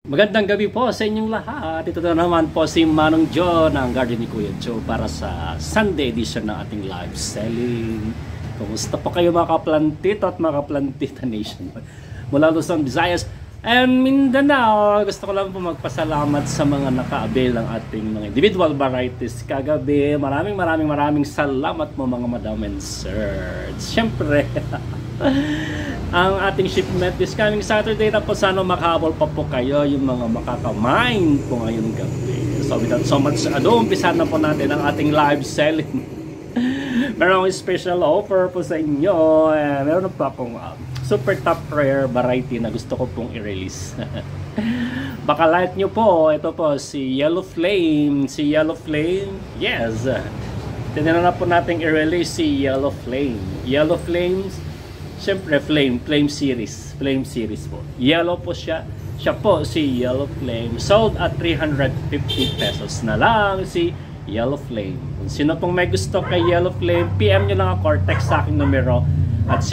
Magandang gabi po sa inyong lahat. Ito na naman po si Manong John ng Garden ni Kuya Joe para sa Sunday edition ng ating live selling. Kumusta po kayo mga kaplantito at mga kaplantita nation mula Luzon, Visayas and Mindanao. Gusto ko lang po magpasalamat sa mga naka-avail ng ating mga individual varieties kagabi. Maraming salamat mo mga madam and sir. Siyempre ang ating shipment is coming Saturday na po. Sana makahabol pa po kayo yung mga makakamain po ngayong gabi. So without so much ado, umpisa na po natin ang ating live selling. Meron akong special offer po sa inyo. Meron po akong super toprare variety na gusto ko pong i-release. Baka like nyo po. Ito po si Yellow Flame. Si Yellow Flame, yes, tinanong na po natin i-release si Yellow Flame. Yellow Flames, siyempre flame series po. Yellow po siya. Siya po si Yellow Flame. Sold at 350 pesos na lang si Yellow Flame. Kung sino pong may gusto kay Yellow Flame, PM nyo lang ako or text sa aking numero at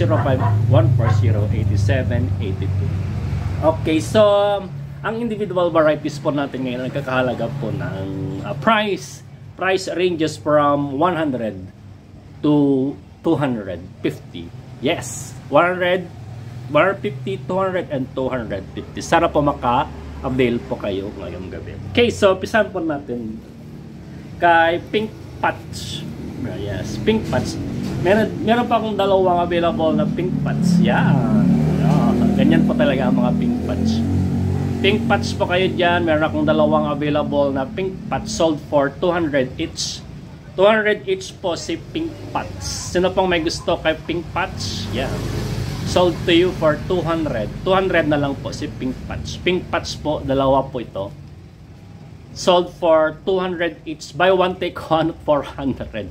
0905-140-8782. Okay, so ang individual varieties po natin ngayon nagkakahalaga po ng price ranges from 100 to 250. Yes, 100, 150, 200, and 250. Sana po maka-avail po kayo ngayong gabi. Okay, so pisan po natin kay Pink Patch. Yes, Pink Patch. Meron pa akong dalawang available na Pink Patch. Yan. Ganyan po talaga ang mga Pink Patch. Pink Patch po kayo dyan. Meron akong dalawang available na Pink Patch sold for 200 each. 200 each po si Pink Patch. Sino pong may gusto kay Pink Patch? Yeah. Sold to you for 200. 200 na lang po si Pink Patch. Pink Patch po, dalawa po ito. Sold for 200 each. Buy one take one, 400.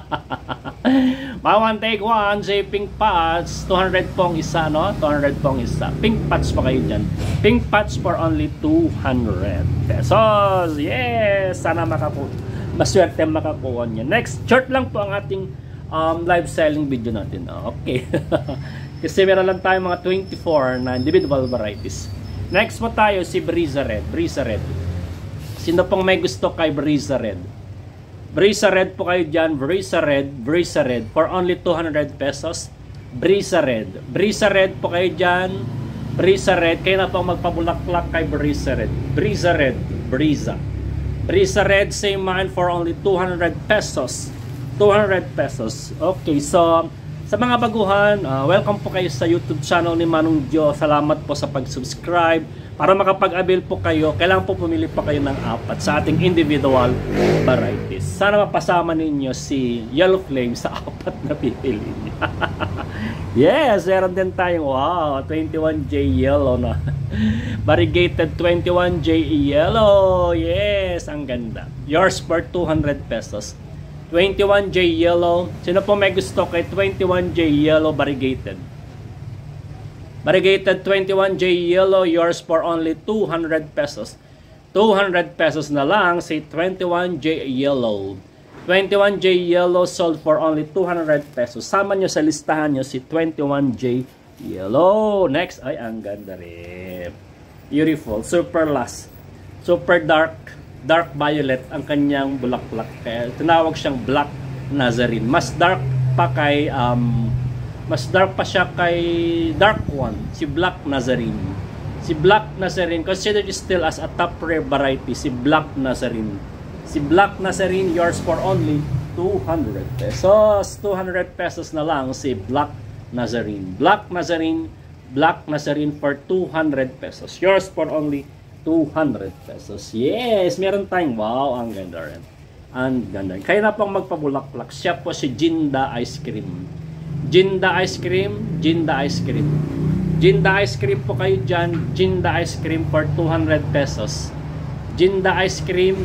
Buy one take one si Pink Patch. 200 pong isa, no? 200 pong isa. Pink Patch po kayo dyan. Pink Patch for only 200 pesos. Yes! Sana maswerte makakuha niya. Next, short lang po ang ating live selling video natin. Okay. Kasi meron lang tayo mga 24 na individual varieties. Next po tayo si Brisa Red. Brisa Red. Sino pong may gusto kay Brisa Red? Brisa Red po kayo dyan. Brisa Red for only 200 pesos. Brisa Red. Brisa Red po kayo dyan. Brisa Red. Kayo na pong magpabulaklak kay Brisa Red. Brisa Red. Brisa Red, same mine for only 200 pesos. 200 pesos. Okay, so sa mga baguhan, welcome po kayo sa YouTube channel ni Manong Jo. Salamat po sa pag-subscribe. Para makapag-avail po kayo, kailangan po pumili pa kayo ng apat sa ating individual varieties. Sana mapasama ninyo si Yellow Flame sa apat na pipili. Yes, meron din tayong 21J Yellow na. Variegated 21J Yellow. Yes, ang ganda. Yours for 200 pesos. 21J Yellow. Sino po may gusto kay 21J Yellow variegated? Variegated 21J Yellow, yours for only 200 pesos. 200 pesos na lang si 21J Yellow. 21J Yellow sold for only 200 pesos. Sama nyo sa listahan nyo si 21J Yellow. Next, ay ang ganda rin. Beautiful, super last. Super dark violet ang kanyang bulaklak. Kaya tinawag siyang Black Nazarene. Mas dark pa siya kay dark one, si Black Nazarene. Si Black Nazarene considered still as a top rare variety. Si Black Nazarene. Si Black Nazarene, yours for only 200 pesos. 200 pesos na lang si Black Nazarene. Black Nazarene for 200 pesos. Yours for only 200 pesos. Yes, meron tayong ang ganda rin. Ang ganda. Kaya na pong magpabulaklak. Siya po si Jinda Ice Cream. Jinda Ice Cream po kayo dyan. Jinda Ice Cream for 200 pesos. Jinda Ice Cream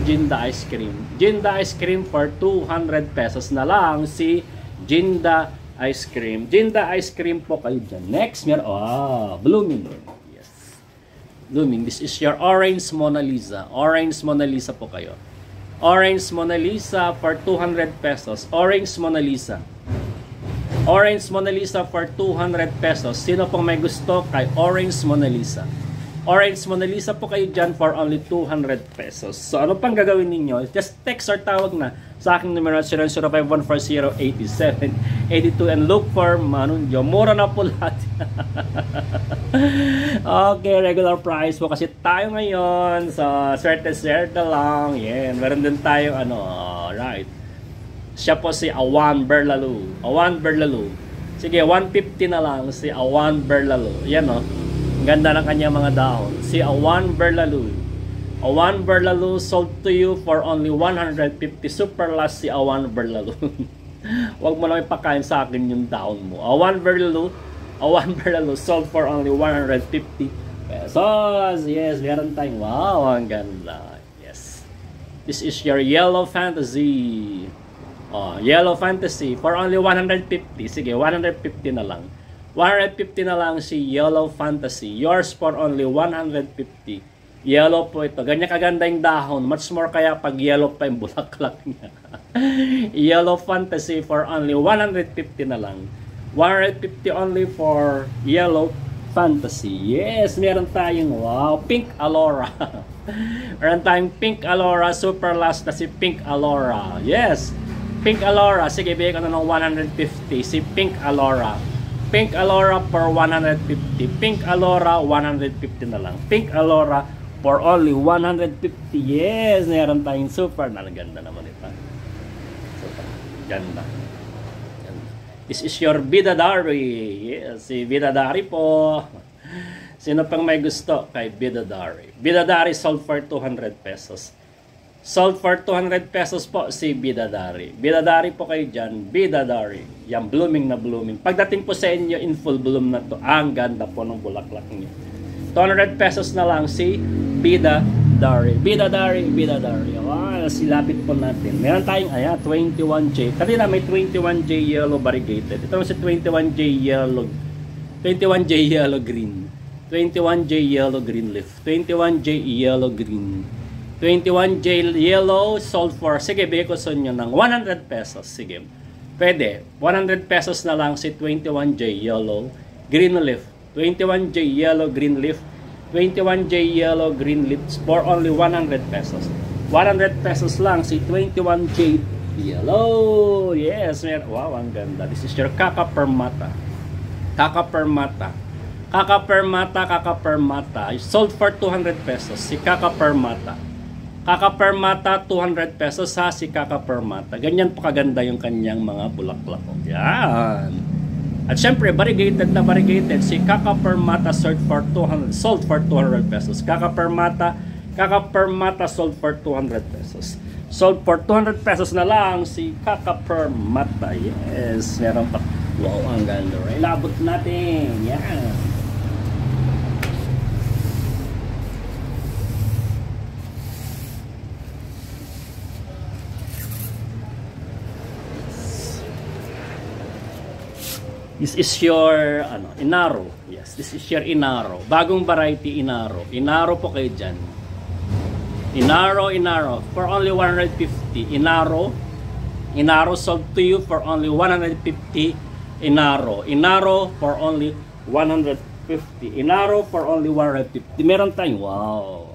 for 200 pesos na lang si Jinda Ice Cream. Jinda Ice Cream po kayo dyan. Next, blooming. Yes. Blooming. This is your Orange Mona Lisa. Orange Mona Lisa po kayo. Orange Mona Lisa for 200 pesos. Orange Mona Lisa for 200 pesos. Sino pong may gusto kay Orange Mona Lisa? Orange Mona Lisa po kayo dyan for only 200 pesos. So ano pang gagawin ninyo? Just text or tawag na sa aking numero 00514088782 and look for Manunjo. Mura na po lahat. Okay, regular price po kasi tayo ngayon. So, swerte-swerte lang. Yeah, meron din tayo right. Siya po si Awan Berlalu. Awan Berlalu. Sige, 150 na lang si Awan Berlalu. Yan ganda ng kanya mga dahon. Si Awan Berlalu. Awan Berlalu sold to you for only 150. Super last si Awan Berlalu. Huwag mo lang ipakain sa akin yung dahon mo. Awan Berlalu sold for only 150 pesos. Yes, meron tayong wow, ang ganda. Yes. This is your Yellow Fantasy. Yellow Fantasy for only 150. Sige, 150 na lang. 150 na lang si Yellow Fantasy. Yours for only 150. Yellow po ito. Ganyan kaganda yung dahon. Much more kaya pag yellow pa yung bulaklak niya. Yellow Fantasy for only 150 na lang. 150 only for Yellow Fantasy. Yes, meron tayong wow, Pink Alora. Meron tayong Pink Alora. Super last na si Pink Alora. Yes, Pink Alora. Sige, bigay ko na ng 150. Si Pink Alora. Pink Alora for 150. Pink Alora, 150 na lang. Pink Alora for only 150. Yes, meron tayong super. Ganda naman ito. Super. Ganda. This is your Bidadari. Yes, si Bidadari po. Sino pang may gusto kay Bidadari? Bidadari sold for 200 pesos. Sold for 200 pesos po si Bidadari. Bidadari po kayo dyan. Bidadari. Yan, blooming na blooming. Pagdating po sa inyo, in full bloom na to. Ang ganda po ng bulaklak niyo. 200 pesos na lang si Bidadari. Bidadari. Wow, silapit po natin. Meron tayong 21J. Kanina may 21J yellow variegated. Ito naman si 21J yellow. 21J yellow green. 21J yellow green leaf. 21J yellow green. 21J yellow sold for, sige, bigay ko sa inyo ng 100 pesos. Sige, pwede. 100 pesos na lang si 21J yellow green leaf. 21J yellow green leaf. 21J yellow green leaf for only 100 pesos. 100 pesos lang si 21J yellow. Yes, wow, ang ganda. This is your Kaka Permata. Kaka Permata. Kaka Permata, Kaka Permata. Sold for 200 pesos si Kaka Permata. Kaka Permata, 200 pesos ha, si Kaka Permata. Ganyan po kaganda yung kanyang mga bulaklak. Yan. At syempre, variegated na variegated. Si Kaka Permata sold for 200 pesos. Kaka Permata sold for 200 pesos. Sold for 200 pesos na lang si Kaka Permata. Yes, meron pa. Wow, ang ganda. Ilabot natin. Yan. This is your Inaro. Yes, this is your Inaro. Bagong variety Inaro. Inaro po kayo dyan. Inaro. For only 150. Inaro sold to you for only 150. Inaro for only 150. Inaro for only 150. Meron tayong wow.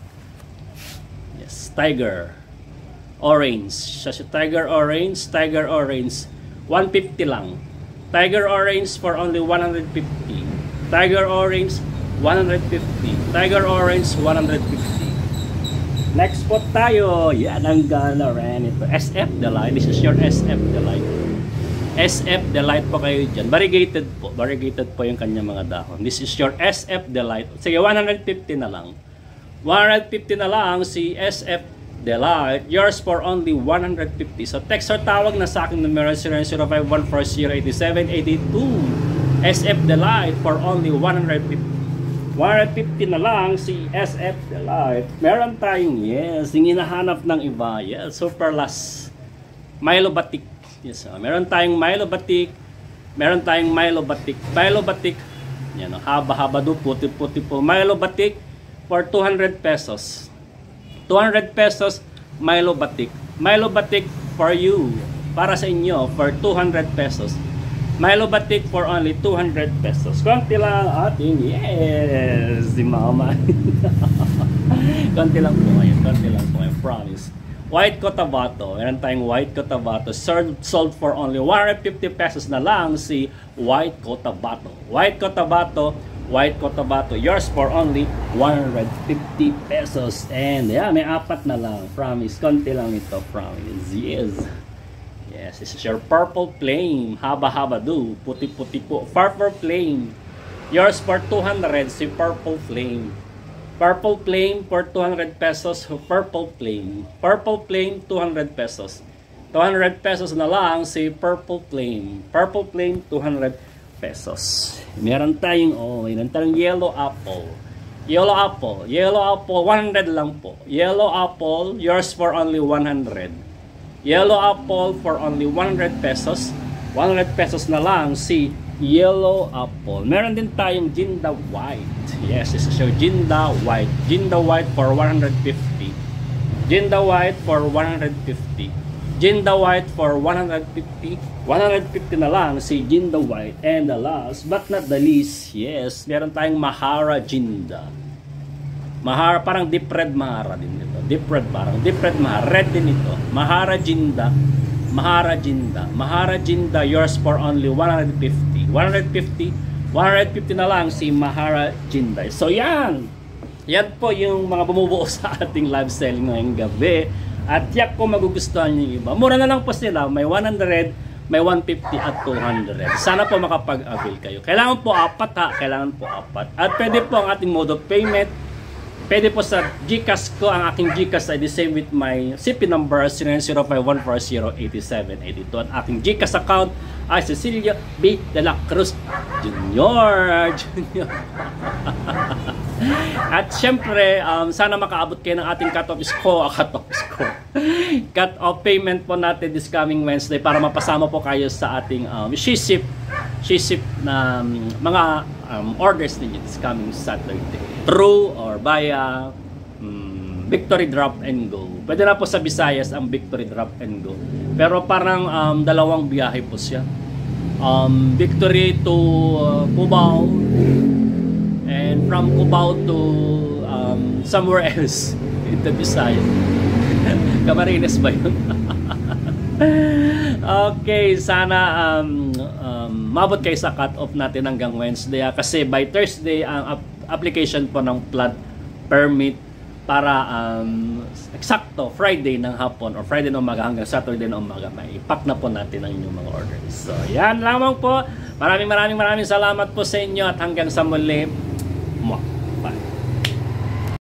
Yes, Tiger Orange. Tiger Orange. 150 lang. Tiger Orange for only 150. Tiger Orange 150. Tiger Orange 150. Next po tayo. Yan ang gala rin ito. SF Delight. This is your SF Delight. SF Delight po kayo dyan. Variegated po. Variegated po yung kanyang mga dahon. This is your SF Delight. Sige, 150 na lang. 150 na lang si SF Delight. Yours for only 150. So text or tawag na sa aking numero 00514088782. SF Delight for only 150. 150 na lang si SF Delight. Meron tayong yes, yung hinahanap ng iba. Yes, super last. Milo Batik. Yes, meron tayong Milo Batik. Meron tayong Milo Batik. Milo Batik. Yan, haba-haba do, puti-puti po. Milo Batik for 200 pesos. 200 pesos, Milo Batik. Milo Batik for you. Para sa inyo, for 200 pesos. Milo Batik for only 200 pesos. Konti lang ating, yes, si mama. Konti lang po ngayon, promise. White Cotabato, meron tayong White Cotabato, sold for only 150 pesos na lang si White Cotabato. White Cotabato, yours for only 150 pesos. And yeah, may apat na lang, promise. Konti lang ito, promise. Yes, this is your Purple Flame. Haba-haba do. Puti-puti po. Purple Flame. Yours for 200 si Purple Flame. Purple Flame for 200 pesos. Purple Flame. Purple Flame, 200 pesos. 200 pesos na lang si Purple Flame. Purple Flame, 200 pesos. Meron tayong, Yellow Apple. Yellow Apple. Yellow Apple, 100 lang po. Yellow Apple, yours for only 100. Yellow Apple for only 100 pesos. 100 pesos na lang si Yellow Apple. Meron din tayong Ginda White. Yes, this is your Ginda White. Ginda White for 150. Ginda White for 150. Ginda White for 150. 150 na lang si Ginda White. And the last but not the least, yes, meron tayong Mahara Ginda. Mahara, parang deep red Mahara din ito. Deep red, Mahara. Red din ito. Mahara Ginda. Mahara Ginda, yours for only 150. 150 na lang si Mahara Ginda. So yan. Yan po yung mga bumubuo sa ating live selling ngayong gabi. At yak ko magugustuhan yung iba. Mura na lang po sila. May 100, may 150 at 200. Sana po makapag-avail kayo. Kailangan po apat ha. At pwede po ang ating mode of payment. Pwede po sa GCash ko, ang aking GCash ay the same with my CP number 090514088782. At aking GCash account ay Cecilia B. De la Cruz Jr. At syempre, sana makaabot kayo ng ating cut-off payment po natin this coming Wednesday para mapasama po kayo sa ating ship na mga orders ninyo this coming Saturday. Through or via Victory Drop and Go. Pwede na po sa Visayas ang Victory Drop and Go. Pero parang dalawang biyahe po siya. Victory to Cubao, and from Cubao to somewhere else in the Visayas. Camarines ba yun? Okay, sana mabot kayo sa cut-off natin hanggang Wednesday kasi by Thursday ang application po ng plant permit para eksakto Friday ng hapon or Friday ng umaga hanggang Saturday ng umaga may ipack na po natin ang inyong mga orders. So yan lamang po. Maraming salamat po sa inyo at hanggang sa muli.